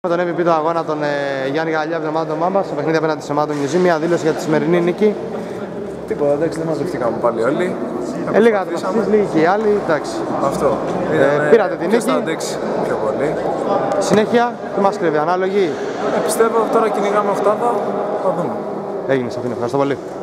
Με τον MVP του αγώνα τον Γιάννη Γαλλιά από την ομάδα των Μάμπα στο παιχνίδι απέναντι στην ομάδα του Νιουζί, μια δήλωση για τη σημερινή νίκη. Τίποτα, εντάξει, δεν μαζευτήκαμε πάλι όλοι. Λίγα τρομακτήσεις, λίγοι και οι άλλοι, εντάξει. Αυτό. Πήρατε την νίκη. Θα αντέξει πιο πολύ. Συνέχεια, τι μας κρύβει, ανάλογη. Πιστεύω τώρα κυνηγάμε οχτάδα, θα δούμε. Έγινε, Σαφίνη, ευχαριστώ πολύ.